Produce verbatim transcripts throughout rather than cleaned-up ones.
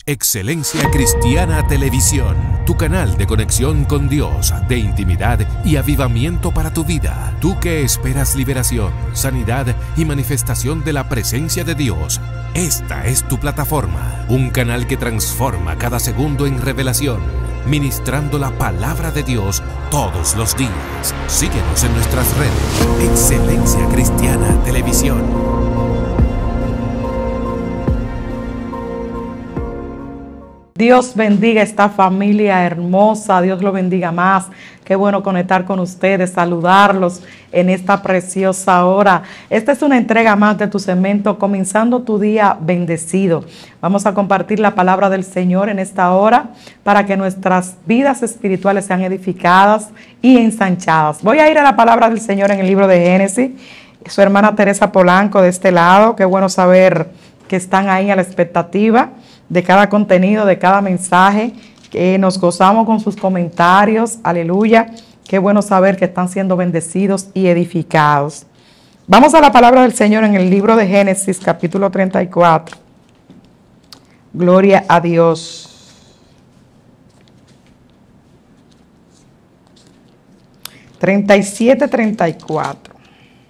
Excelencia Cristiana Televisión, tu canal de conexión con Dios, de intimidad y avivamiento para tu vida. Tú que esperas liberación, sanidad y manifestación de la presencia de Dios, esta es tu plataforma. Un canal que transforma cada segundo en revelación, ministrando la palabra de Dios todos los días. Síguenos en nuestras redes. Excelencia Cristiana Televisión. Dios bendiga esta familia hermosa, Dios lo bendiga más. Qué bueno conectar con ustedes, saludarlos en esta preciosa hora. Esta es una entrega más de tu segmento, comenzando tu día bendecido. Vamos a compartir la palabra del Señor en esta hora para que nuestras vidas espirituales sean edificadas y ensanchadas. Voy a ir a la palabra del Señor en el libro de Génesis. Su hermana Teresa Polanco de este lado. Qué bueno saber que están ahí a la expectativa de cada contenido, de cada mensaje, que nos gozamos con sus comentarios, aleluya, qué bueno saber que están siendo bendecidos y edificados. Vamos a la palabra del Señor en el libro de Génesis, capítulo treinta y cuatro. Gloria a Dios. treinta y siete, treinta y cuatro.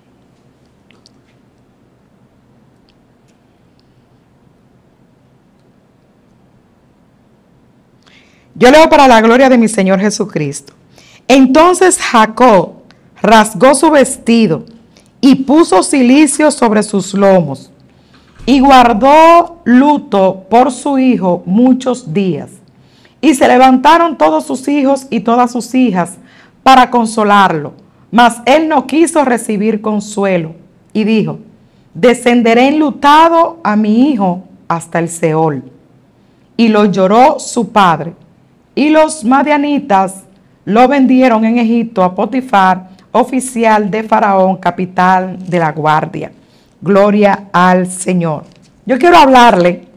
Yo leo para la gloria de mi Señor Jesucristo. Entonces Jacob rasgó su vestido y puso cilicio sobre sus lomos y guardó luto por su hijo muchos días. Y se levantaron todos sus hijos y todas sus hijas para consolarlo, mas él no quiso recibir consuelo y dijo: descenderé enlutado a mi hijo hasta el Seol. Y lo lloró su padre. Y los madianitas lo vendieron en Egipto a Potifar, oficial de Faraón, capitán de la guardia. Gloria al Señor. Yo quiero hablarle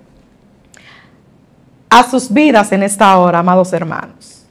a sus vidas en esta hora, amados hermanos.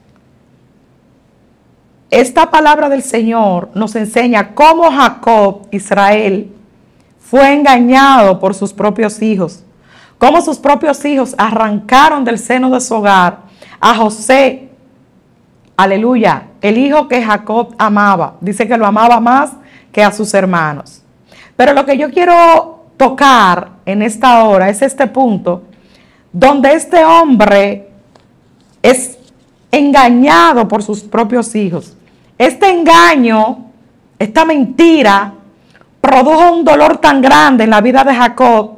Esta palabra del Señor nos enseña cómo Jacob, Israel, fue engañado por sus propios hijos. Cómo sus propios hijos arrancaron del seno de su hogar a José, aleluya, el hijo que Jacob amaba. Dice que lo amaba más que a sus hermanos. Pero lo que yo quiero tocar en esta hora es este punto, donde este hombre es engañado por sus propios hijos. Este engaño, esta mentira, produjo un dolor tan grande en la vida de Jacob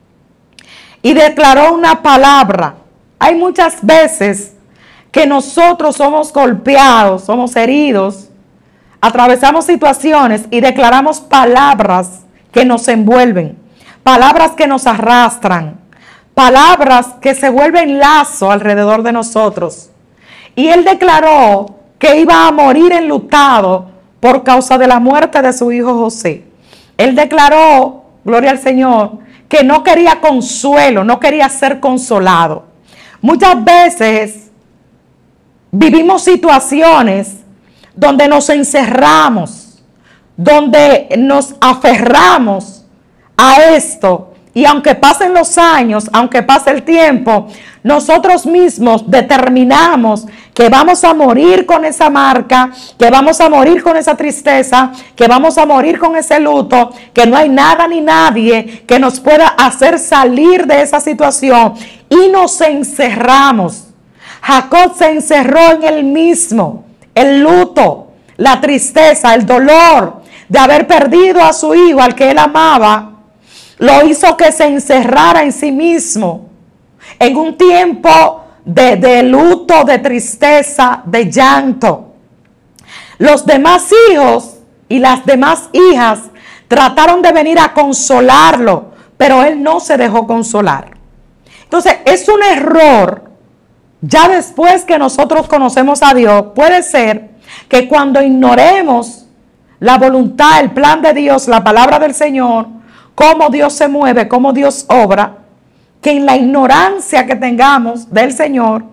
y declaró una palabra. Hay muchas veces que nosotros somos golpeados, somos heridos, atravesamos situaciones y declaramos palabras que nos envuelven, palabras que nos arrastran, palabras que se vuelven lazo alrededor de nosotros. Y él declaró que iba a morir enlutado por causa de la muerte de su hijo José. Él declaró, gloria al Señor, que no quería consuelo, no quería ser consolado. Muchas veces vivimos situaciones donde nos encerramos, donde nos aferramos a esto, y aunque pasen los años, aunque pase el tiempo, nosotros mismos determinamos que vamos a morir con esa marca, que vamos a morir con esa tristeza, que vamos a morir con ese luto, que no hay nada ni nadie que nos pueda hacer salir de esa situación, y nos encerramos. Jacob se encerró en él mismo, el luto, la tristeza, el dolor de haber perdido a su hijo, al que él amaba, lo hizo que se encerrara en sí mismo, en un tiempo de, de luto, de tristeza, de llanto. Los demás hijos y las demás hijas trataron de venir a consolarlo, pero él no se dejó consolar. Entonces, es un error, ya después que nosotros conocemos a Dios, puede ser que cuando ignoremos la voluntad, el plan de Dios, la palabra del Señor, cómo Dios se mueve, cómo Dios obra, que en la ignorancia que tengamos del Señor,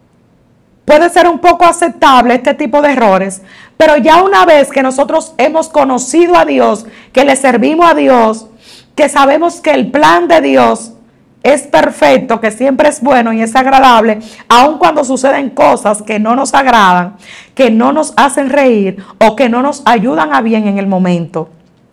puede ser un poco aceptable este tipo de errores, pero ya una vez que nosotros hemos conocido a Dios, que le servimos a Dios, que sabemos que el plan de Dios es perfecto, que siempre es bueno y es agradable, aun cuando suceden cosas que no nos agradan, que no nos hacen reír o que no nos ayudan a bien en el momento.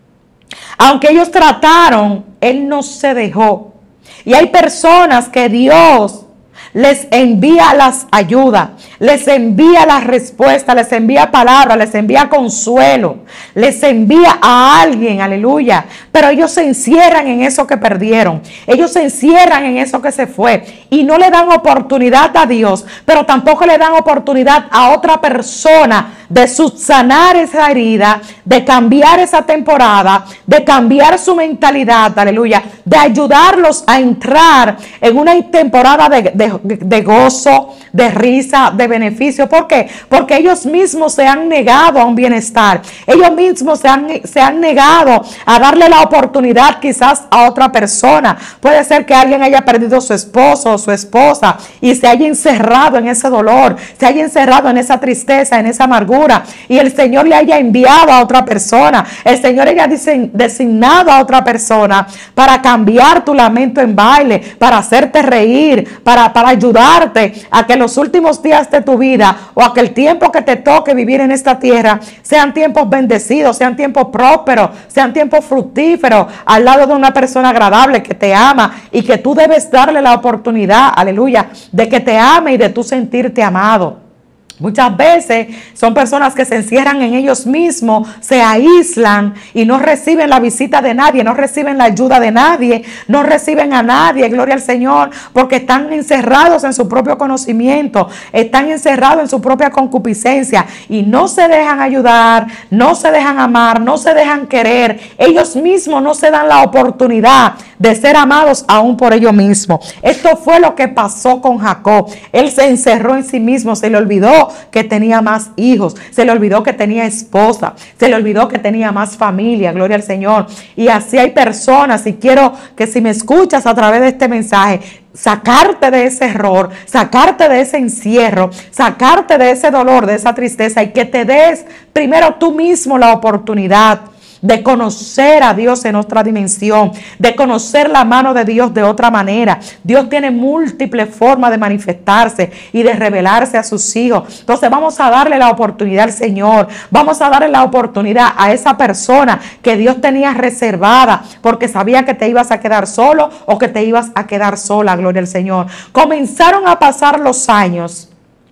Aunque ellos trataron, Él no se dejó. Y hay personas que Dios les envía las ayudas, les envía las respuestas, les envía palabras, les envía consuelo, les envía a alguien, aleluya. Pero ellos se encierran en eso que perdieron, ellos se encierran en eso que se fue y no le dan oportunidad a Dios, pero tampoco le dan oportunidad a otra persona de subsanar esa herida, de cambiar esa temporada, de cambiar su mentalidad, aleluya, de ayudarlos a entrar en una temporada de, de, de gozo, de risa, de beneficio. ¿Por qué? Porque ellos mismos se han negado a un bienestar, ellos mismos se han, se han negado a darle la oportunidad quizás a otra persona. Puede ser que alguien haya perdido a su esposo o su esposa y se haya encerrado en ese dolor, se haya encerrado en esa tristeza, en esa amargura, y el Señor le haya enviado a otra persona, el Señor haya designado a otra persona para cambiar tu lamento en baile, para hacerte reír, para, para ayudarte a que los últimos días de tu vida o a que el tiempo que te toque vivir en esta tierra sean tiempos bendecidos, sean tiempos prósperos, sean tiempos fructíferos, al lado de una persona agradable que te ama y que tú debes darle la oportunidad, aleluya, de que te ame y de tú sentirte amado. Muchas veces son personas que se encierran en ellos mismos, se aíslan y no reciben la visita de nadie, no reciben la ayuda de nadie, no reciben a nadie, gloria al Señor, porque están encerrados en su propio conocimiento, están encerrados en su propia concupiscencia y no se dejan ayudar, no se dejan amar, no se dejan querer. Ellos mismos no se dan la oportunidad de ser amados aún por ellos mismos. Esto fue lo que pasó con Jacob. Él se encerró en sí mismo, se le olvidó que tenía más hijos, se le olvidó que tenía esposa, se le olvidó que tenía más familia, gloria al Señor. Y así hay personas, y quiero que si me escuchas a través de este mensaje, sacarte de ese error, sacarte de ese encierro, sacarte de ese dolor, de esa tristeza, y que te des primero tú mismo la oportunidad de conocer a Dios en otra dimensión, de conocer la mano de Dios de otra manera. Dios tiene múltiples formas de manifestarse y de revelarse a sus hijos. Entonces vamos a darle la oportunidad al Señor, vamos a darle la oportunidad a esa persona que Dios tenía reservada porque sabía que te ibas a quedar solo o que te ibas a quedar sola, gloria al Señor. Comenzaron a pasar los años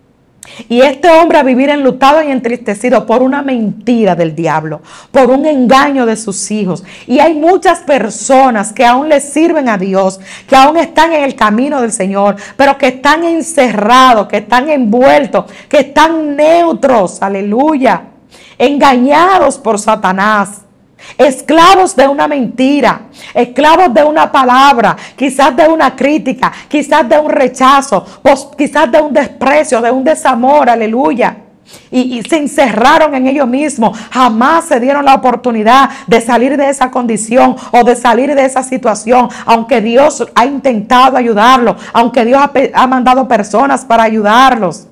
y este hombre a vivir enlutado y entristecido por una mentira del diablo, por un engaño de sus hijos. Y hay muchas personas que aún le sirven a Dios, que aún están en el camino del Señor, pero que están encerrados, que están envueltos, que están neutros, aleluya, engañados por Satanás. Esclavos de una mentira, esclavos de una palabra, quizás de una crítica, quizás de un rechazo, pues quizás de un desprecio, de un desamor, aleluya. Y, y se encerraron en ellos mismos, jamás se dieron la oportunidad de salir de esa condición o de salir de esa situación, aunque Dios ha intentado ayudarlos, aunque Dios ha, ha mandado personas para ayudarlos.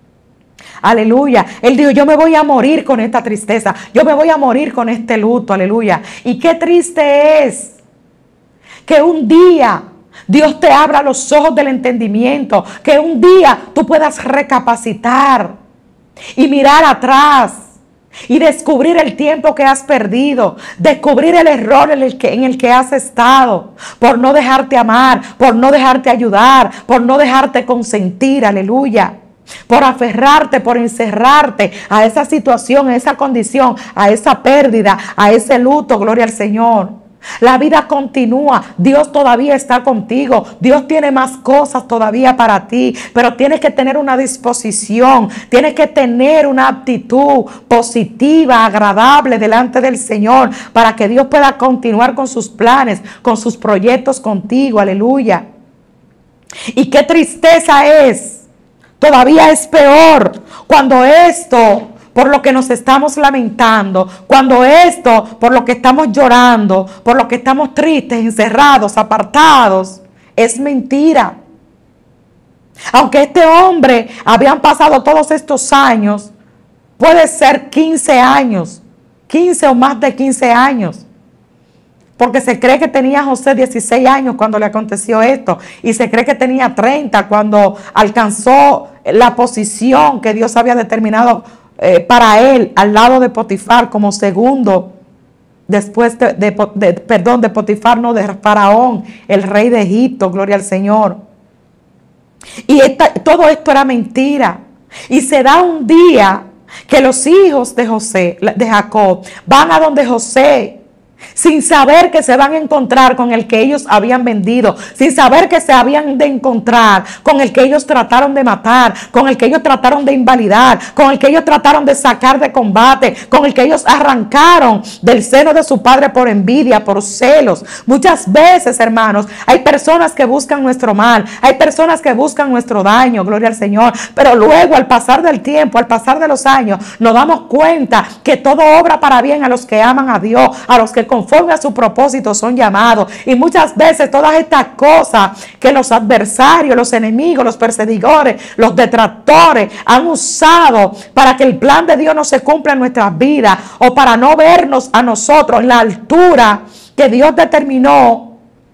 Aleluya. Él dijo, yo me voy a morir con esta tristeza, yo me voy a morir con este luto, aleluya. Y qué triste es que un día Dios te abra los ojos del entendimiento, que un día tú puedas recapacitar y mirar atrás y descubrir el tiempo que has perdido, descubrir el error en el, que, en el que has estado, por no dejarte amar, por no dejarte ayudar, por no dejarte consentir, aleluya. Por aferrarte, por encerrarte a esa situación, a esa condición, a esa pérdida, a ese luto, gloria al Señor. La vida continúa, Dios todavía está contigo, Dios tiene más cosas todavía para ti, pero tienes que tener una disposición, tienes que tener una actitud positiva, agradable delante del Señor, para que Dios pueda continuar con sus planes, con sus proyectos contigo, aleluya. Y qué tristeza es. Todavía es peor cuando esto, por lo que nos estamos lamentando, cuando esto, por lo que estamos llorando, por lo que estamos tristes, encerrados, apartados, es mentira. Aunque este hombre habían pasado todos estos años, puede ser quince años, quince o más de quince años. Porque se cree que tenía José dieciséis años cuando le aconteció esto. Y se cree que tenía treinta cuando alcanzó la posición que Dios había determinado eh, para él al lado de Potifar como segundo. Después de, de, de, perdón, de Potifar, no, de Faraón, el rey de Egipto, gloria al Señor. Y esta, todo esto era mentira. Y se da un día que los hijos de José, de Jacob, van a donde José, sin saber que se van a encontrar con el que ellos habían vendido, sin saber que se habían de encontrar con el que ellos trataron de matar, con el que ellos trataron de invalidar, con el que ellos trataron de sacar de combate, con el que ellos arrancaron del seno de su padre por envidia, por celos. Muchas veces, hermanos, hay personas que buscan nuestro mal, hay personas que buscan nuestro daño, gloria al Señor, pero luego al pasar del tiempo, al pasar de los años, nos damos cuenta que todo obra para bien a los que aman a Dios, a los que conforme a su propósito son llamados. Y muchas veces todas estas cosas que los adversarios, los enemigos, los perseguidores, los detractores han usado para que el plan de Dios no se cumpla en nuestras vidas, o para no vernos a nosotros en la altura que Dios determinó,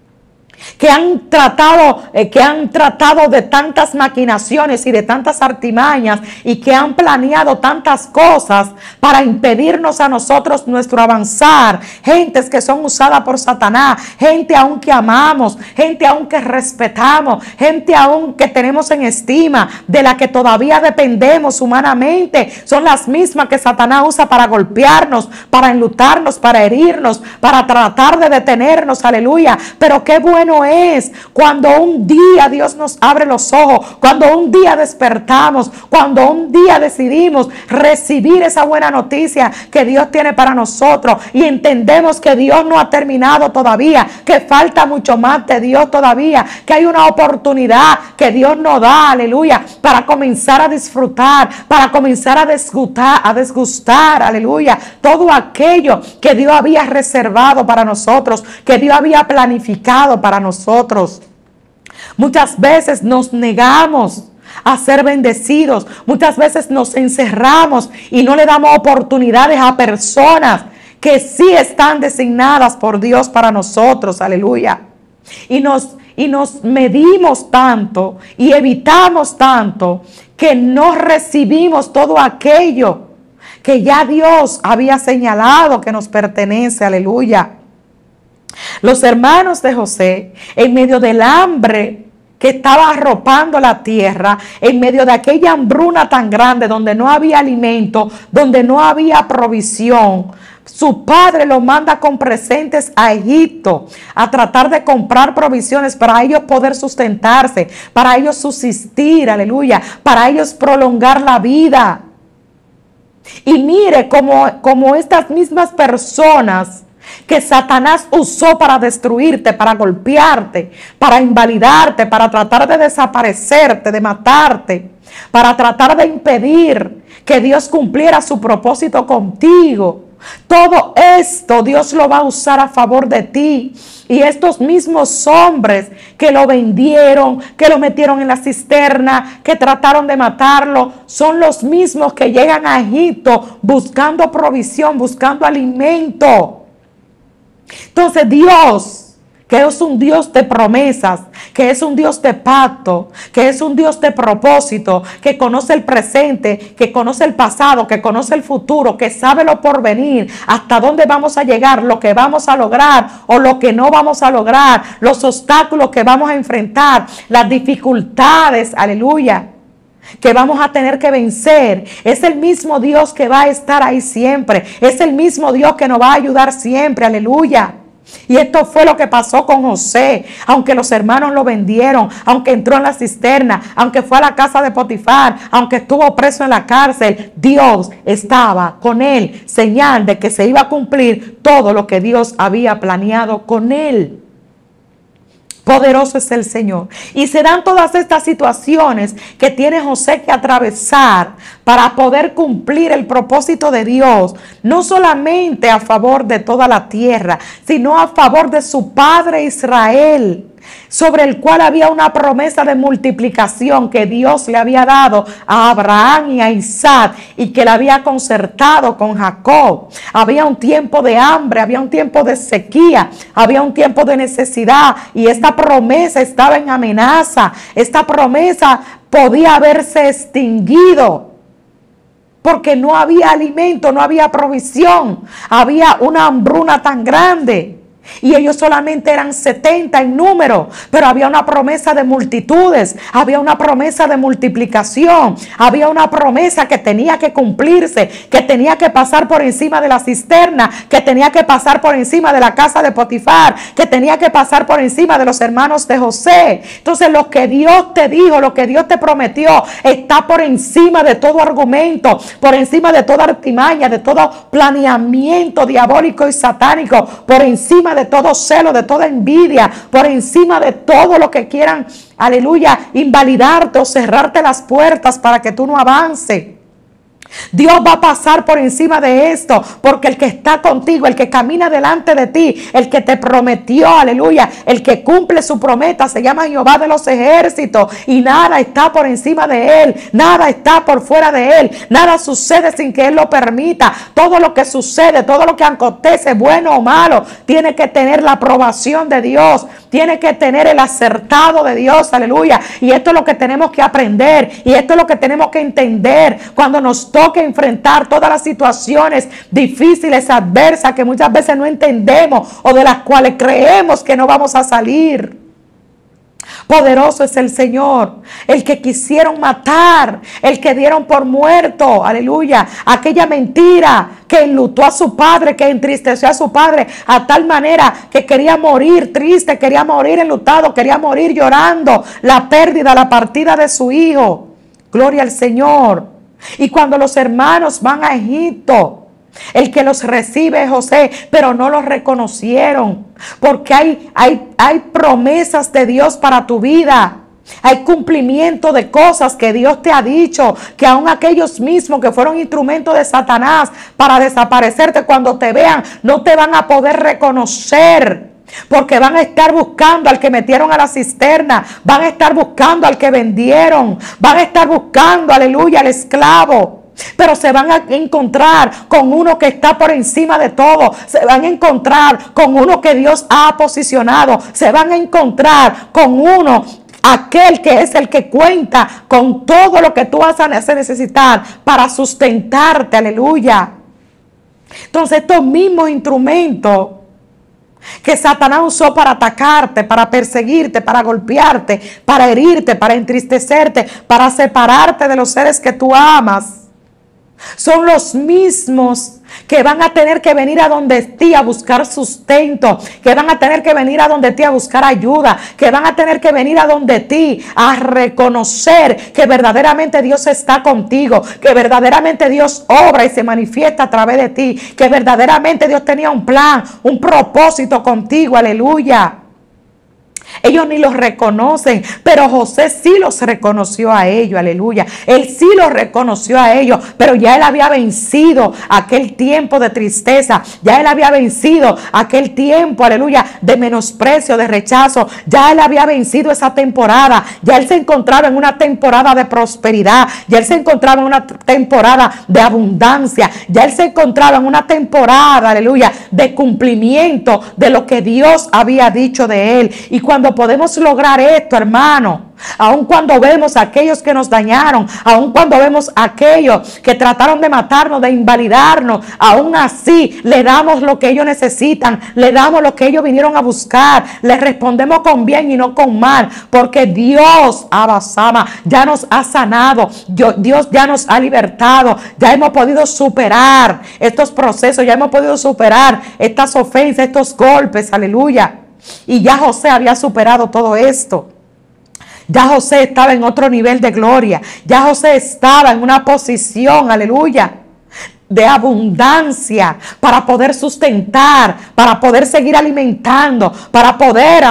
que han tratado, eh, que han tratado de tantas maquinaciones y de tantas artimañas, y que han planeado tantas cosas para impedirnos a nosotros nuestro avanzar. Gentes que son usadas por Satanás, gente aún que amamos, gente aún que respetamos, gente aún que tenemos en estima, de la que todavía dependemos humanamente, son las mismas que Satanás usa para golpearnos, para enlutarnos, para herirnos, para tratar de detenernos, aleluya. Pero qué bueno es cuando un día Dios nos abre los ojos, cuando un día despertamos, cuando un día decidimos recibir esa buena noticia que Dios tiene para nosotros, y entendemos que Dios no ha terminado todavía, que falta mucho más de Dios todavía, que hay una oportunidad que Dios nos da, aleluya, para comenzar a disfrutar, para comenzar a desgustar, a desgustar, aleluya, todo aquello que Dios había reservado para nosotros, que Dios había planificado para nosotros. Muchas veces nos negamos a ser bendecidos, muchas veces nos encerramos y no le damos oportunidades a personas que sí están designadas por Dios para nosotros, aleluya. Y nos, y nos medimos tanto y evitamos tanto que no recibimos todo aquello que ya Dios había señalado que nos pertenece, aleluya. Los hermanos de José, en medio del hambre que estaba arropando la tierra, en medio de aquella hambruna tan grande donde no había alimento, donde no había provisión, su padre lo manda con presentes a Egipto a tratar de comprar provisiones para ellos poder sustentarse, para ellos subsistir, aleluya, para ellos prolongar la vida. Y mire cómo, cómo estas mismas personas que Satanás usó para destruirte, para golpearte, para invalidarte, para tratar de desaparecerte, de matarte, para tratar de impedir que Dios cumpliera su propósito contigo. Todo esto Dios lo va a usar a favor de ti. Y estos mismos hombres que lo vendieron, que lo metieron en la cisterna, que trataron de matarlo, son los mismos que llegan a Egipto buscando provisión, buscando alimento. Entonces Dios, que es un Dios de promesas, que es un Dios de pacto, que es un Dios de propósito, que conoce el presente, que conoce el pasado, que conoce el futuro, que sabe lo por venir, hasta dónde vamos a llegar, lo que vamos a lograr o lo que no vamos a lograr, los obstáculos que vamos a enfrentar, las dificultades, aleluya, que vamos a tener que vencer. Es el mismo Dios que va a estar ahí siempre. Es el mismo Dios que nos va a ayudar siempre. Aleluya. Y esto fue lo que pasó con José. Aunque los hermanos lo vendieron, aunque entró en la cisterna, aunque fue a la casa de Potifar, aunque estuvo preso en la cárcel, Dios estaba con él. Señal de que se iba a cumplir todo lo que Dios había planeado con él. Poderoso es el Señor. Y se dan todas estas situaciones que tiene José que atravesar para poder cumplir el propósito de Dios, no solamente a favor de toda la tierra, sino a favor de su padre Israel. sobre el cual había una promesa de multiplicación que Dios le había dado a Abraham y a Isaac y que le había concertado con Jacob. Había un tiempo de hambre, había un tiempo de sequía, había un tiempo de necesidad y esta promesa estaba en amenaza. Esta promesa podía haberse extinguido porque no había alimento, no había provisión, había una hambruna tan grande. Y ellos solamente eran setenta en número, pero había una promesa de multitudes, había una promesa de multiplicación, había una promesa que tenía que cumplirse, que tenía que pasar por encima de la cisterna, que tenía que pasar por encima de la casa de Potifar, que tenía que pasar por encima de los hermanos de José. Entonces lo que Dios te dijo, lo que Dios te prometió, está por encima de todo argumento, por encima de toda artimaña, de todo planeamiento diabólico y satánico, por encima de todo celo, de toda envidia, por encima de todo lo que quieran, aleluya, invalidarte o cerrarte las puertas para que tú no avances. Dios va a pasar por encima de esto, porque el que está contigo, el que camina delante de ti, el que te prometió, aleluya, el que cumple su promesa, se llama Jehová de los ejércitos, y nada está por encima de él, nada está por fuera de él, nada sucede sin que él lo permita. Todo lo que sucede, todo lo que acontece, bueno o malo, tiene que tener la aprobación de Dios, tiene que tener el acertado de Dios, aleluya. Y esto es lo que tenemos que aprender, y esto es lo que tenemos que entender cuando nos toca que enfrentar todas las situaciones difíciles, adversas, que muchas veces no entendemos o de las cuales creemos que no vamos a salir. Poderoso es el Señor, el que quisieron matar, el que dieron por muerto, aleluya, aquella mentira que enlutó a su padre, que entristeció a su padre a tal manera que quería morir triste, quería morir enlutado, quería morir llorando la pérdida, la partida de su hijo. Gloria al Señor. Y cuando los hermanos van a Egipto, el que los recibe es José, pero no los reconocieron, porque hay, hay, hay promesas de Dios para tu vida. Hay cumplimiento de cosas que Dios te ha dicho, que aun aquellos mismos que fueron instrumentos de Satanás para desaparecerte, cuando te vean, no te van a poder reconocer. Porque van a estar buscando al que metieron a la cisterna, van a estar buscando al que vendieron, van a estar buscando, aleluya, al esclavo. Pero se van a encontrar con uno que está por encima de todo. Se van a encontrar con uno que Dios ha posicionado. Se van a encontrar con uno, aquel que es el que cuenta con todo lo que tú vas a necesitar para sustentarte, aleluya. Entonces estos mismos instrumentos que Satanás usó para atacarte, para perseguirte, para golpearte, para herirte, para entristecerte, para separarte de los seres que tú amas, son los mismos que van a tener que venir a donde ti a buscar sustento, que van a tener que venir a donde ti a buscar ayuda, que van a tener que venir a donde ti a reconocer que verdaderamente Dios está contigo, que verdaderamente Dios obra y se manifiesta a través de ti, que verdaderamente Dios tenía un plan, un propósito contigo, aleluya. Ellos ni los reconocen, pero José sí los reconoció a ellos, aleluya. Él sí los reconoció a ellos, pero ya él había vencido aquel tiempo de tristeza, ya él había vencido aquel tiempo, aleluya, de menosprecio, de rechazo. Ya él había vencido esa temporada, ya él se encontraba en una temporada de prosperidad, ya él se encontraba en una temporada de abundancia, ya él se encontraba en una temporada, aleluya, de cumplimiento de lo que Dios había dicho de él. Y cuando Cuando podemos lograr esto, hermano, aun cuando vemos a aquellos que nos dañaron, aun cuando vemos a aquellos que trataron de matarnos, de invalidarnos, aún así le damos lo que ellos necesitan, le damos lo que ellos vinieron a buscar, les respondemos con bien y no con mal, porque Dios, Abasama, ya nos ha sanado, Dios ya nos ha libertado, ya hemos podido superar estos procesos, ya hemos podido superar estas ofensas, estos golpes, aleluya. Y ya José había superado todo esto. Ya José estaba en otro nivel de gloria. Ya José estaba en una posición, aleluya, de abundancia, para poder sustentar, para poder seguir alimentando, para poder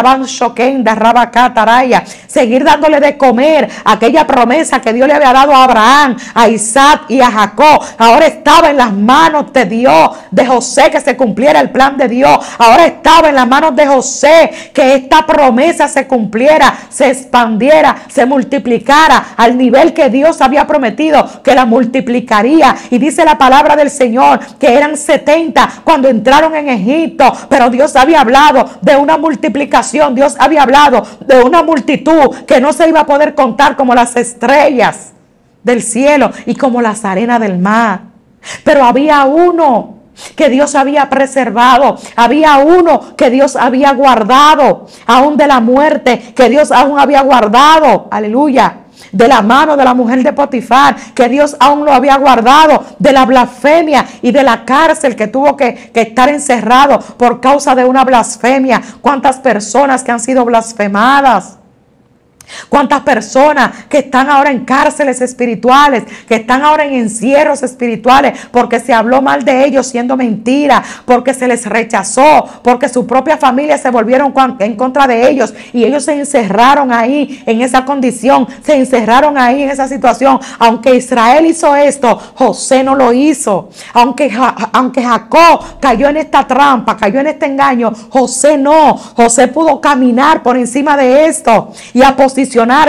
seguir dándole de comer aquella promesa que Dios le había dado a Abraham, a Isaac y a Jacob. Ahora estaba en las manos de Dios, de José, que se cumpliera el plan de Dios. Ahora estaba en las manos de José que esta promesa se cumpliera, se expandiera, se multiplicara al nivel que Dios había prometido que la multiplicaría. Y dice la palabra del Señor que eran setenta cuando entraron en Egipto, pero Dios había hablado de una multiplicación. Dios había hablado de una multitud que no se iba a poder contar como las estrellas del cielo y como las arenas del mar. Pero había uno que Dios había preservado, había uno que Dios había guardado aún de la muerte, que Dios aún había guardado, aleluya, de la mano de la mujer de Potifar, que Dios aún lo había guardado de la blasfemia y de la cárcel, que tuvo que, que estar encerrado por causa de una blasfemia. ¿Cuántas personas que han sido blasfemadas? ¿Cuántas personas que están ahora en cárceles espirituales, que están ahora en encierros espirituales porque se habló mal de ellos siendo mentira, porque se les rechazó, porque su propia familia se volvieron en contra de ellos y ellos se encerraron ahí en esa condición, se encerraron ahí en esa situación? Aunque Israel hizo esto, José no lo hizo. Aunque, aunque Jacob cayó en esta trampa, cayó en este engaño, José no. José pudo caminar por encima de esto y apostar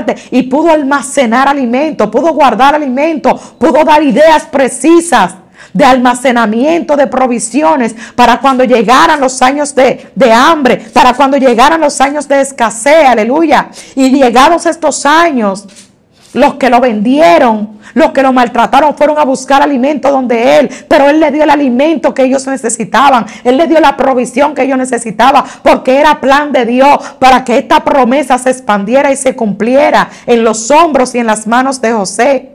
y pudo almacenar alimento, pudo guardar alimento, pudo dar ideas precisas de almacenamiento de provisiones para cuando llegaran los años de, de hambre, para cuando llegaran los años de escasez, aleluya. Y llegados estos años, los que lo vendieron, los que lo maltrataron fueron a buscar alimento donde él, pero él le dio el alimento que ellos necesitaban, él le dio la provisión que ellos necesitaban, porque era plan de Dios para que esta promesa se expandiera y se cumpliera en los hombros y en las manos de José.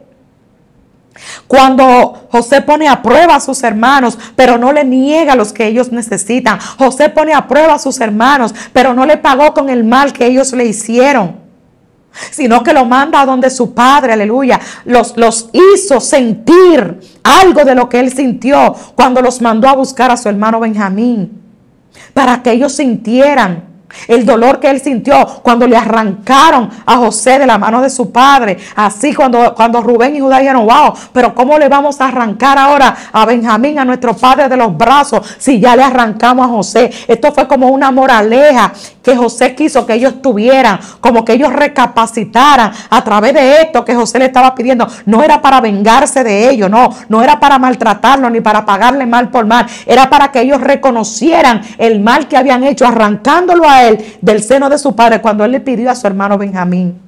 Cuando José pone a prueba a sus hermanos, pero no le niega los que ellos necesitan. José pone a prueba a sus hermanos, pero no le pagó con el mal que ellos le hicieron, sino que lo manda a donde su padre, aleluya. Los, los hizo sentir algo de lo que él sintió cuando los mandó a buscar a su hermano Benjamín, para que ellos sintieran el dolor que él sintió cuando le arrancaron a José de la mano de su padre. Así cuando, cuando Rubén y Judá dijeron: wow, pero ¿cómo le vamos a arrancar ahora a Benjamín, a nuestro padre, de los brazos si ya le arrancamos a José? Esto fue como una moraleja que José quiso que ellos tuvieran, como que ellos recapacitaran a través de esto que José le estaba pidiendo. No era para vengarse de ellos, no, no era para maltratarlo ni para pagarle mal por mal, era para que ellos reconocieran el mal que habían hecho arrancándolo a él del seno de su padre cuando él le pidió a su hermano Benjamín.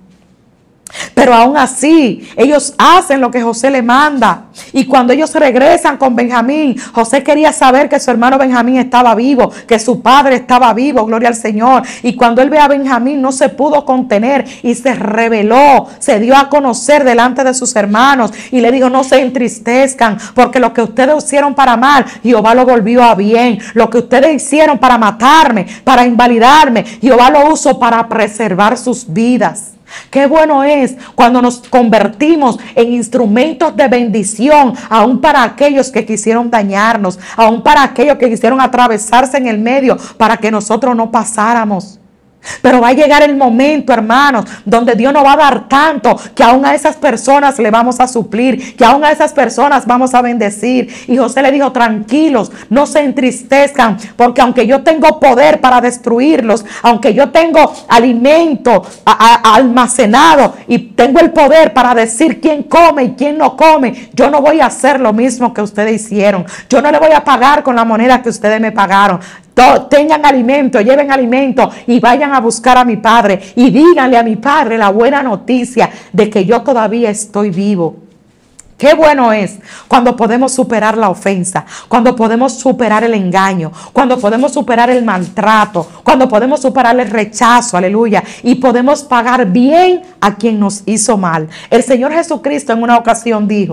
Pero aún así, ellos hacen lo que José le manda. Y cuando ellos regresan con Benjamín, José quería saber que su hermano Benjamín estaba vivo, que su padre estaba vivo, gloria al Señor. Y cuando él ve a Benjamín, no se pudo contener y se rebeló, se dio a conocer delante de sus hermanos y le dijo: no se entristezcan, porque lo que ustedes hicieron para mal, Jehová lo volvió a bien. Lo que ustedes hicieron para matarme, para invalidarme, Jehová lo usó para preservar sus vidas. Qué bueno es cuando nos convertimos en instrumentos de bendición, aún para aquellos que quisieron dañarnos, aún para aquellos que quisieron atravesarse en el medio para que nosotros no pasáramos. Pero va a llegar el momento, hermanos, donde Dios nos va a dar tanto que aún a esas personas le vamos a suplir, que aún a esas personas vamos a bendecir. Y José le dijo: tranquilos, no se entristezcan, porque aunque yo tengo poder para destruirlos, aunque yo tengo alimento a, a, almacenado y tengo el poder para decir quién come y quién no come, yo no voy a hacer lo mismo que ustedes hicieron. Yo no le voy a pagar con la moneda que ustedes me pagaron. Tengan alimento, lleven alimento y vayan a buscar a mi padre y díganle a mi padre la buena noticia de que yo todavía estoy vivo. Qué bueno es cuando podemos superar la ofensa, cuando podemos superar el engaño, cuando podemos superar el maltrato, cuando podemos superar el rechazo, aleluya, y podemos pagar bien a quien nos hizo mal. El Señor Jesucristo en una ocasión dijo: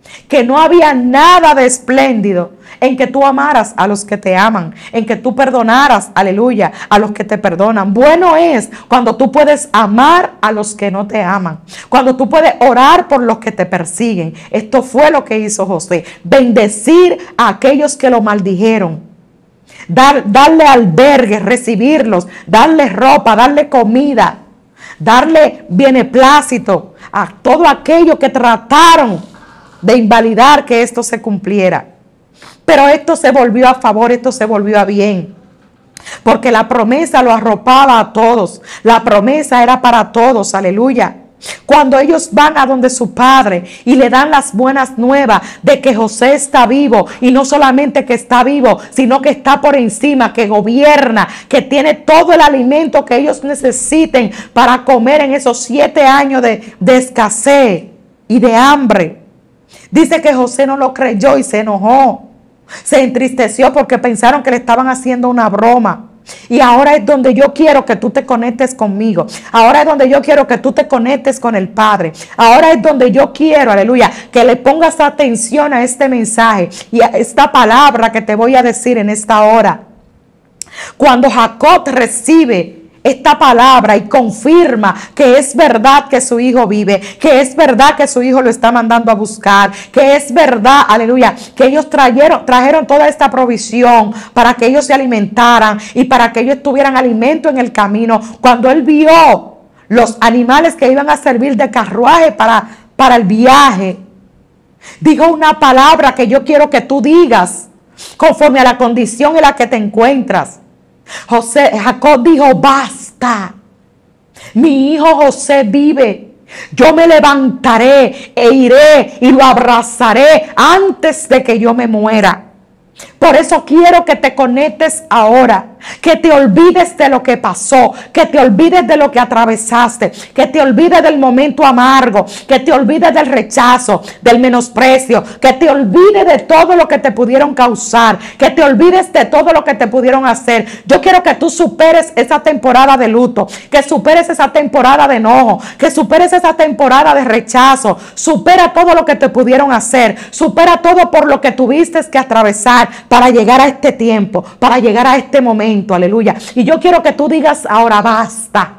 que no había nada de espléndido en que tú amaras a los que te aman, en que tú perdonaras, aleluya, a los que te perdonan. Bueno es cuando tú puedes amar a los que no te aman, cuando tú puedes orar por los que te persiguen. Esto fue lo que hizo José, bendecir a aquellos que lo maldijeron, dar, darle albergue, recibirlos, darle ropa, darle comida, darle beneplácito a todo aquello que trataron de invalidar que esto se cumpliera. Pero esto se volvió a favor, esto se volvió a bien, porque la promesa lo arropaba a todos. La promesa era para todos, aleluya. Cuando ellos van a donde su padre y le dan las buenas nuevas de que José está vivo, y no solamente que está vivo, sino que está por encima, que gobierna, que tiene todo el alimento que ellos necesiten para comer en esos siete años de, de escasez y de hambre. Dice que José no lo creyó y se enojó. Se entristeció porque pensaron que le estaban haciendo una broma. Y ahora es donde yo quiero que tú te conectes conmigo. Ahora es donde yo quiero que tú te conectes con el Padre. Ahora es donde yo quiero, aleluya, que le pongas atención a este mensaje y a esta palabra que te voy a decir en esta hora. Cuando Jacob recibe esta palabra y confirma que es verdad que su hijo vive, que es verdad que su hijo lo está mandando a buscar, que es verdad, aleluya, que ellos trajeron, trajeron toda esta provisión para que ellos se alimentaran y para que ellos tuvieran alimento en el camino. Cuando él vio los animales que iban a servir de carruaje para, para el viaje, dijo una palabra que yo quiero que tú digas conforme a la condición en la que te encuentras. José, Jacob dijo: basta, mi hijo José vive, yo me levantaré e iré y lo abrazaré antes de que yo me muera. Por eso quiero que te conectes ahora, que te olvides de lo que pasó, que te olvides de lo que atravesaste, que te olvides del momento amargo, que te olvides del rechazo, del menosprecio, que te olvides de todo lo que te pudieron causar, que te olvides de todo lo que te pudieron hacer. Yo quiero que tú superes esa temporada de luto, que superes esa temporada de enojo, que superes esa temporada de rechazo. Supera todo lo que te pudieron hacer, supera todo por lo que tuviste que atravesar para llegar a este tiempo, para llegar a este momento, aleluya. Y yo quiero que tú digas ahora: basta.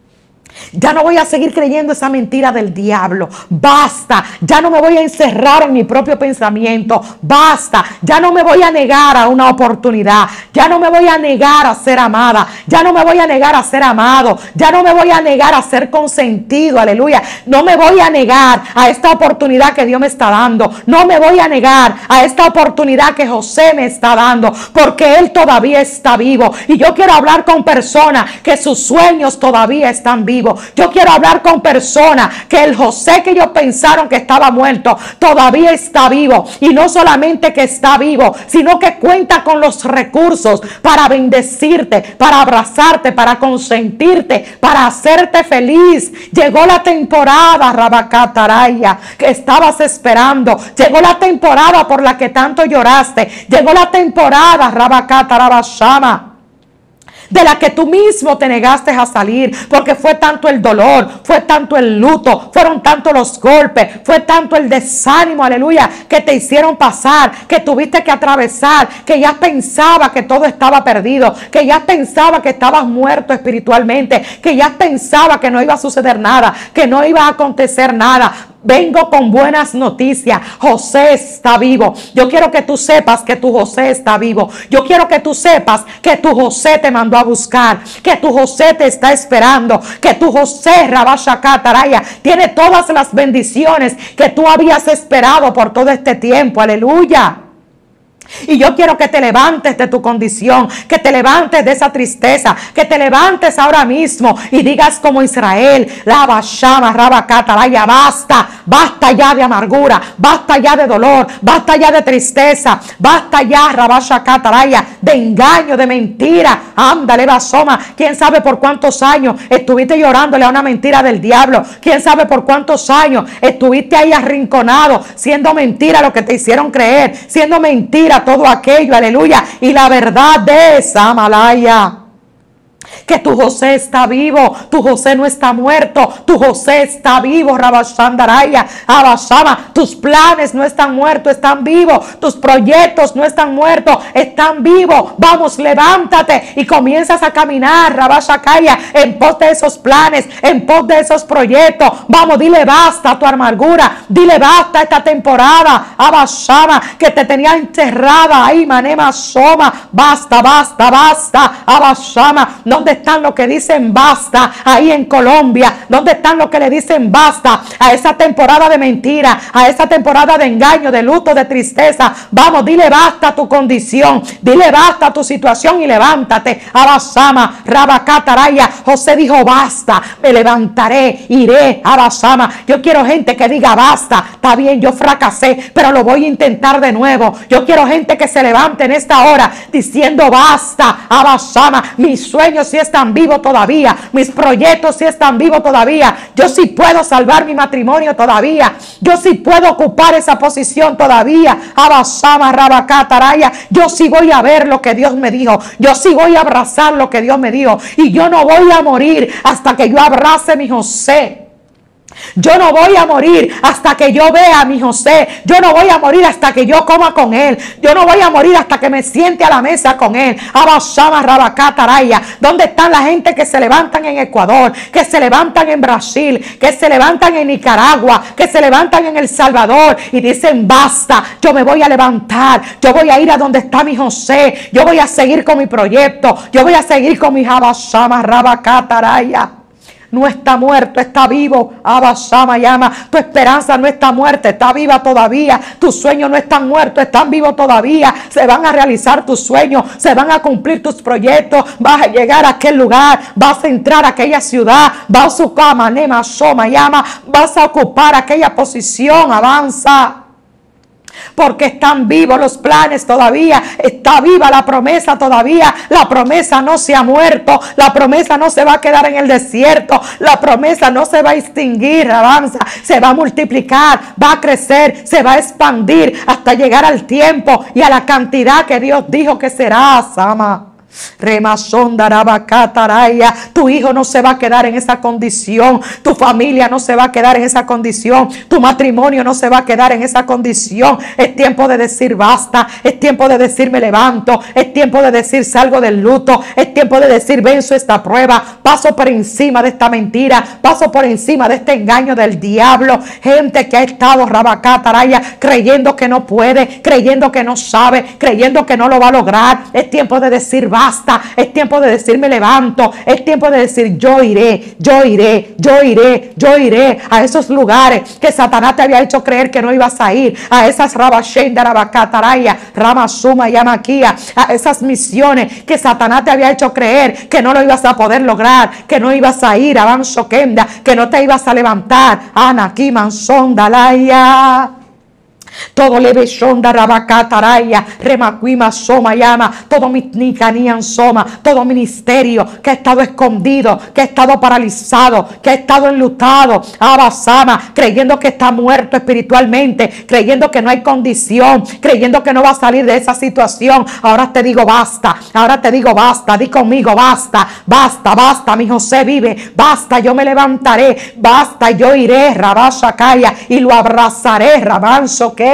Ya no voy a seguir creyendo esa mentira del diablo. Basta. Ya no me voy a encerrar en mi propio pensamiento. Basta. Ya no me voy a negar a una oportunidad. Ya no me voy a negar a ser amada. Ya no me voy a negar a ser amado. Ya no me voy a negar a ser consentido. Aleluya. No me voy a negar a esta oportunidad que Dios me está dando. No me voy a negar a esta oportunidad que José me está dando, porque Él todavía está vivo. Y yo quiero hablar con personas que sus sueños todavía están vivos. Yo quiero hablar con personas que el José que ellos pensaron que estaba muerto todavía está vivo, y no solamente que está vivo, sino que cuenta con los recursos para bendecirte, para abrazarte, para consentirte, para hacerte feliz. Llegó la temporada, Rabacataraya, que estabas esperando. Llegó la temporada por la que tanto lloraste. Llegó la temporada, Rabacatarabashama, de la que tú mismo te negaste a salir, porque fue tanto el dolor, fue tanto el luto, fueron tanto los golpes, fue tanto el desánimo, aleluya, que te hicieron pasar, que tuviste que atravesar, que ya pensaba que todo estaba perdido, que ya pensaba que estabas muerto espiritualmente, que ya pensaba que no iba a suceder nada, que no iba a acontecer nada. Vengo con buenas noticias. José está vivo. Yo quiero que tú sepas que tu José está vivo. Yo quiero que tú sepas que tu José te mandó a buscar, que tu José te está esperando, que tu José, Rabashacataraya, tiene todas las bendiciones que tú habías esperado por todo este tiempo. Aleluya. Y yo quiero que te levantes de tu condición, que te levantes de esa tristeza, que te levantes ahora mismo y digas como Israel: la bashama, rabacataraya, basta, basta ya de amargura, basta ya de dolor, basta ya de tristeza, basta ya, rabashacataraya, de engaño, de mentira. Ándale, basoma. Quién sabe por cuántos años estuviste llorándole a una mentira del diablo. Quién sabe por cuántos años estuviste ahí arrinconado, siendo mentira lo que te hicieron creer, siendo mentira todo aquello, aleluya. Y la verdad de esa Amalaya, Que tu José está vivo, tu José no está muerto, tu José está vivo, Rabashandaraya, Abashama, tus planes no están muertos, están vivos, tus proyectos no están muertos, están vivos. Vamos, levántate y comienzas a caminar, Rabashakaya, en pos de esos planes, en pos de esos proyectos. Vamos, dile basta a tu amargura, dile basta a esta temporada, Abashama, que te tenía encerrada ahí, Manema Soma, basta, basta, basta, Abashama. ¿Dónde están los que dicen basta ahí en Colombia? ¿Dónde están los que le dicen basta a esa temporada de mentira, a esa temporada de engaño, de luto, de tristeza? Vamos, dile basta a tu condición, dile basta a tu situación y levántate. Abasama, Rabacataraya. José dijo basta, me levantaré, iré. Abasama. Yo quiero gente que diga basta. Está bien, yo fracasé, pero lo voy a intentar de nuevo. Yo quiero gente que se levante en esta hora diciendo basta. Abasama, mis sueños sí están vivos todavía, mis proyectos sí están vivos todavía, yo sí puedo salvar mi matrimonio todavía, yo sí puedo ocupar esa posición todavía. Abasama, Rabacataraya. Yo sí voy a ver lo que Dios me dijo, yo sí voy a abrazar lo que Dios me dijo, y yo no voy a morir hasta que yo abrace a mi José. Yo no voy a morir hasta que yo vea a mi José. Yo no voy a morir hasta que yo coma con él. Yo no voy a morir hasta que me siente a la mesa con él. Abashama, Rabacataraya. ¿Dónde están la gente que se levantan en Ecuador, que se levantan en Brasil, que se levantan en Nicaragua, que se levantan en El Salvador y dicen basta, yo me voy a levantar, yo voy a ir a donde está mi José, yo voy a seguir con mi proyecto, yo voy a seguir con mi Abashama, Rabacataraya? No está muerto, está vivo. Abashama, llama. Tu esperanza no está muerta, está viva todavía. Tus sueños no están muertos, están vivos todavía. Se van a realizar tus sueños, se van a cumplir tus proyectos. Vas a llegar a aquel lugar, vas a entrar a aquella ciudad, vas a ocupar Manema Soma, llama. Vas a ocupar aquella posición. Avanza. Porque están vivos los planes todavía, está viva la promesa todavía, la promesa no se ha muerto, la promesa no se va a quedar en el desierto, la promesa no se va a extinguir, avanza, se va a multiplicar, va a crecer, se va a expandir hasta llegar al tiempo y a la cantidad que Dios dijo que será, Sama. Tu hijo no se va a quedar en esa condición, tu familia no se va a quedar en esa condición, tu matrimonio no se va a quedar en esa condición. Es tiempo de decir basta, es tiempo de decir me levanto, es tiempo de decir salgo del luto, es tiempo de decir venzo esta prueba, paso por encima de esta mentira, paso por encima de este engaño del diablo. Gente que ha estado Rabacataraya creyendo que no puede, creyendo que no sabe, creyendo que no lo va a lograr. Es tiempo de decir basta. Basta, es tiempo de decir me levanto, es tiempo de decir yo iré, yo iré, yo iré, yo iré a esos lugares que Satanás te había hecho creer que no ibas a ir, a esas Rabashenda, Rabacataraya, Ramasuma, Yamaquia, a esas misiones que Satanás te había hecho creer que no lo ibas a poder lograr, que no ibas a ir, Avanzo Kenda, que no te ibas a levantar, Anaki Mansondalaya. Todo leve shonda rabacataraya, remacuima soma llama, todo mitnicanian soma, todo ministerio que ha estado escondido, que ha estado paralizado, que ha estado enlutado, abasama, creyendo que está muerto espiritualmente, creyendo que no hay condición, creyendo que no va a salir de esa situación. Ahora te digo basta, ahora te digo basta, di conmigo basta, basta, basta, mi José vive, basta, yo me levantaré, basta, yo iré, rabashakaya, y lo abrazaré, rabanzo que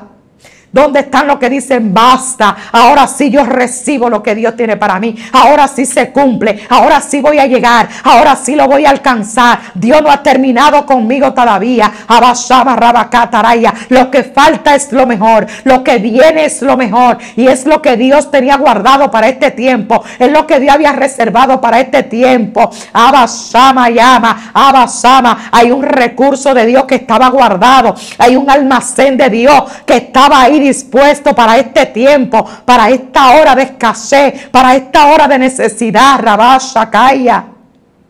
¿Dónde están los que dicen basta? Ahora sí yo recibo lo que Dios tiene para mí. Ahora sí se cumple. Ahora sí voy a llegar. Ahora sí lo voy a alcanzar. Dios no ha terminado conmigo todavía. Abashama Rabacataraya. Lo que falta es lo mejor. Lo que viene es lo mejor. Y es lo que Dios tenía guardado para este tiempo. Es lo que Dios había reservado para este tiempo. Abashama llama. Abashama. Hay un recurso de Dios que estaba guardado. Hay un almacén de Dios que estaba ahí dispuesto para este tiempo, para esta hora de escasez, para esta hora de necesidad. Rabashakaya.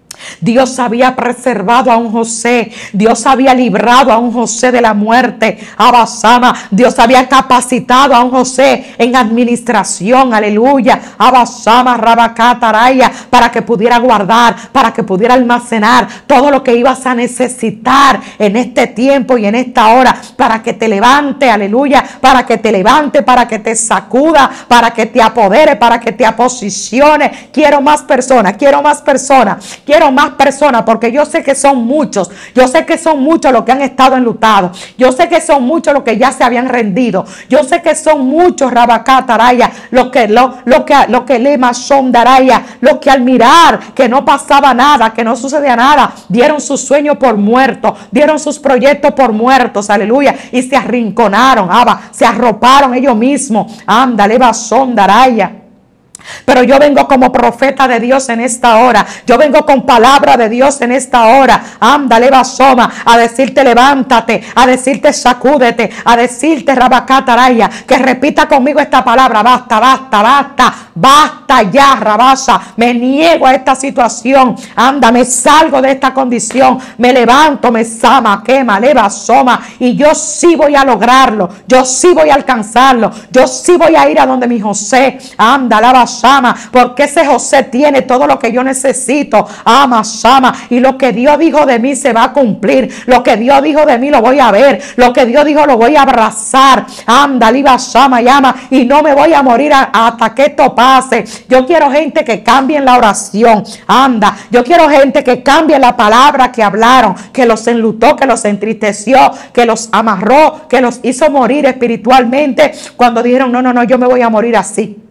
Dios había preservado a un José. Dios había librado a un José de la muerte. Abasama. Dios había capacitado a un José en administración. Aleluya. Abasama, Rabacataraya. Para que pudiera guardar, para que pudiera almacenar todo lo que ibas a necesitar en este tiempo y en esta hora. Para que te levante. Aleluya. Para que te levante, para que te sacuda, para que te apodere, para que te aposicione. Quiero más personas. Quiero más personas. Quiero más personas, porque yo sé que son muchos, yo sé que son muchos los que han estado enlutados, yo sé que son muchos los que ya se habían rendido, yo sé que son muchos, Rabacataraya, los que lo, lo que lo que Lema Sondaraya, los que al mirar que no pasaba nada, que no sucedía nada, dieron sus sueños por muertos, dieron sus proyectos por muertos, aleluya, y se arrinconaron, aba, se arroparon ellos mismos, anda, Lema Sondaraya. Pero yo vengo como profeta de Dios en esta hora. Yo vengo con palabra de Dios en esta hora. Ándale, basoma, a decirte levántate, a decirte sacúdete, a decirte Rabacataraya, que repita conmigo esta palabra. Basta, basta, basta, basta ya, Rabasa. Me niego a esta situación. Anda, me salgo de esta condición. Me levanto, me sama, quema, leva, soma. Y yo sí voy a lograrlo. Yo sí voy a alcanzarlo. Yo sí voy a ir a donde mi José. Anda, lava, sama, porque ese José tiene todo lo que yo necesito. Ama, sama. Y lo que Dios dijo de mí se va a cumplir. Lo que Dios dijo de mí lo voy a ver. Lo que Dios dijo lo voy a abrazar. Anda, liba, sama, llama. Y no me voy a morir a, hasta que esto pase. Yo quiero gente que cambie en la oración. Anda, yo quiero gente que cambie la palabra que hablaron, que los enlutó, que los entristeció, que los amarró, que los hizo morir espiritualmente cuando dijeron, no, no, no, yo me voy a morir así.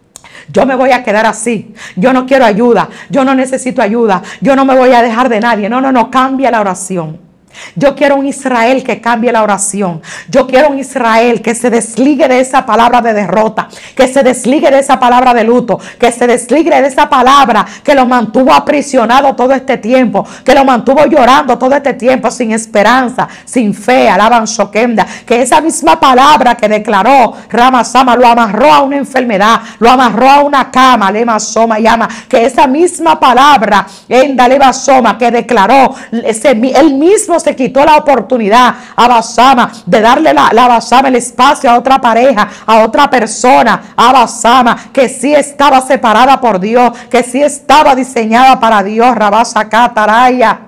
Yo me voy a quedar así. Yo no quiero ayuda. Yo no necesito ayuda. Yo no me voy a dejar de nadie. No, no, no. Cambia la oración. Yo quiero un Israel que cambie la oración. Yo quiero un Israel que se desligue de esa palabra de derrota, que se desligue de esa palabra de luto, que se desligue de esa palabra que lo mantuvo aprisionado todo este tiempo, que lo mantuvo llorando todo este tiempo sin esperanza, sin fe. Alaban Shokemda, que esa misma palabra que declaró Ramasama lo amarró a una enfermedad, lo amarró a una cama, Lema Soma llama, que esa misma palabra en Daleba Soma que declaró ese, él mismo se quitó la oportunidad a Basama de darle la, la Basama el espacio a otra pareja, a otra persona, a Basama que sí estaba separada por Dios, que sí estaba diseñada para Dios. Rabasa Cataraya.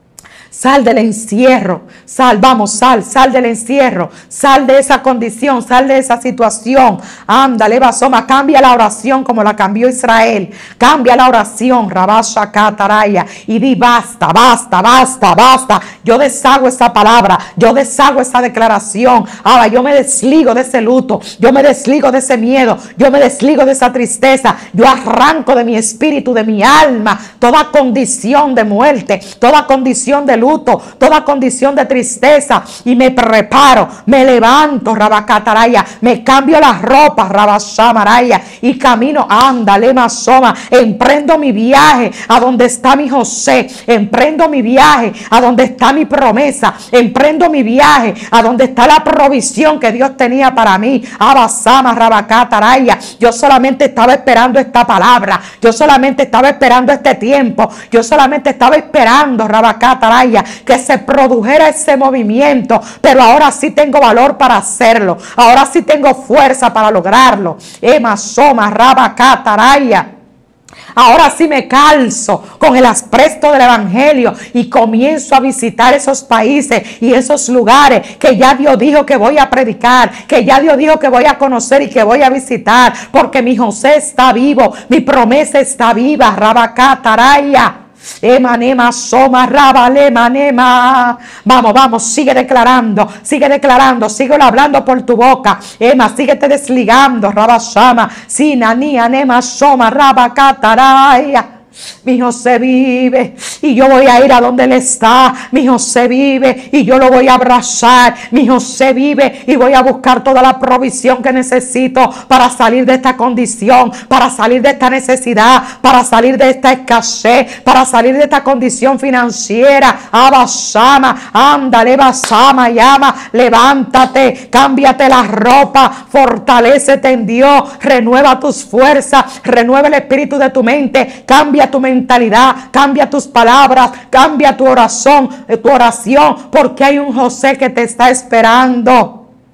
Sal del encierro, sal, vamos, sal, sal del encierro, sal de esa condición, sal de esa situación. Ándale, basoma, cambia la oración como la cambió Israel. Cambia la oración, Rabasha Cataraya, y di basta, basta, basta, basta. Yo deshago esa palabra, yo deshago esa declaración. Ahora yo me desligo de ese luto, yo me desligo de ese miedo, yo me desligo de esa tristeza. Yo arranco de mi espíritu, de mi alma, toda condición de muerte, toda condición de luto, toda condición de tristeza, y me preparo, me levanto, Rabacataraya, me cambio las ropas, Rabashamaraya, y camino, ándale, Masoma, emprendo mi viaje a donde está mi José, emprendo mi viaje a donde está mi promesa, emprendo mi viaje a donde está la provisión que Dios tenía para mí. Abasama, Rabacataraya, yo solamente estaba esperando esta palabra, yo solamente estaba esperando este tiempo, yo solamente estaba esperando, Rabacataraya, que se produjera ese movimiento, pero ahora sí tengo valor para hacerlo, ahora sí tengo fuerza para lograrlo. Ema Soma, Rabacataraya. Ahora sí me calzo con el aspresto del evangelio y comienzo a visitar esos países y esos lugares que ya Dios dijo que voy a predicar, que ya Dios dijo que voy a conocer y que voy a visitar, porque mi José está vivo, mi promesa está viva. Rabacataraya. Emanema soma rabale manema. Vamos, vamos, sigue declarando, sigue declarando, sigue hablando por tu boca. Ema, síguete desligando, Rabashama, Sinani, anema soma rabacataraya. Mi José vive y yo voy a ir a donde Él está. Mi José vive y yo lo voy a abrazar. Mi José vive y voy a buscar toda la provisión que necesito para salir de esta condición, para salir de esta necesidad, para salir de esta escasez, para salir de esta condición financiera. Abasama, ándale, basama, llama, levántate, cámbiate la ropa, fortalécete en Dios, renueva tus fuerzas, renueva el espíritu de tu mente, cámbiate cambia tu mentalidad, cambia tus palabras, cambia tu oración, tu oración, porque hay un José que te está esperando.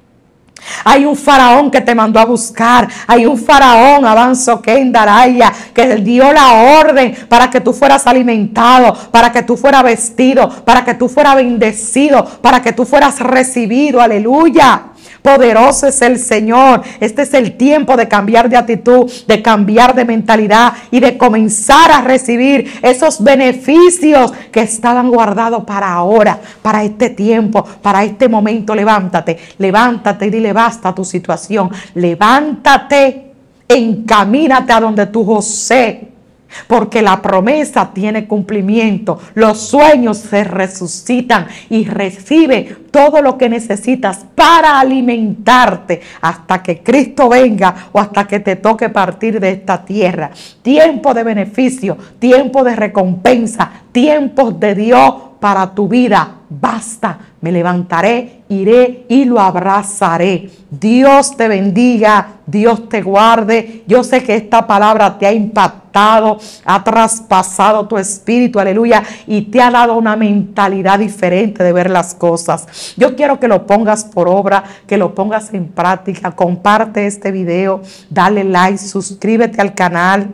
Hay un faraón que te mandó a buscar. Hay un faraón, avanzo que en Daraya, que dio la orden para que tú fueras alimentado, para que tú fueras vestido, para que tú fueras bendecido, para que tú fueras recibido. Aleluya. Poderoso es el Señor. Este es el tiempo de cambiar de actitud, de cambiar de mentalidad y de comenzar a recibir esos beneficios que estaban guardados para ahora, para este tiempo, para este momento. Levántate, levántate y dile basta a tu situación. Levántate, encamínate a donde tu José. Porque la promesa tiene cumplimiento, los sueños se resucitan y recibe todo lo que necesitas para alimentarte hasta que Cristo venga o hasta que te toque partir de esta tierra. Tiempo de beneficio, tiempo de recompensa, tiempos de Dios para tu vida. Basta, me levantaré, iré y lo abrazaré. Dios te bendiga, Dios te guarde. Yo sé que esta palabra te ha impactado, ha traspasado tu espíritu, aleluya, y te ha dado una mentalidad diferente de ver las cosas. Yo quiero que lo pongas por obra, que lo pongas en práctica. Comparte este video, dale like, suscríbete al canal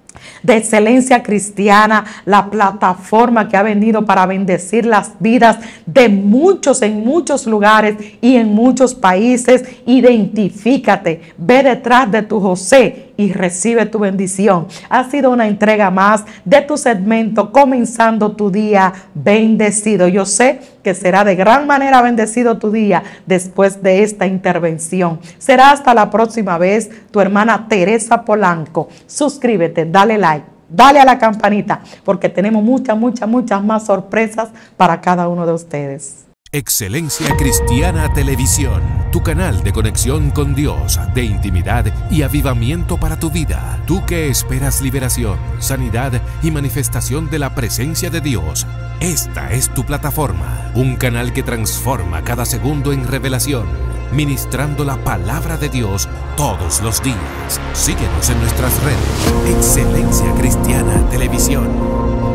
de Excelencia Cristiana, la plataforma que ha venido para bendecir las vidas de muchos en muchos lugares y en muchos países. Identifícate, ve detrás de tu José y recibe tu bendición. Ha sido una entrega más de tu segmento Comenzando tu Día Bendecido. Yo sé que será de gran manera bendecido tu día después de esta intervención. Será hasta la próxima vez. Tu hermana Teresa Polanco. Suscríbete, dale like, dale a la campanita, porque tenemos muchas, muchas, muchas más sorpresas para cada uno de ustedes. Excelencia Cristiana Televisión, tu canal de conexión con Dios, de intimidad y avivamiento para tu vida. Tú que esperas liberación, sanidad y manifestación de la presencia de Dios. Esta es tu plataforma, un canal que transforma cada segundo en revelación, ministrando la palabra de Dios todos los días. Síguenos en nuestras redes. Excelencia Cristiana Televisión.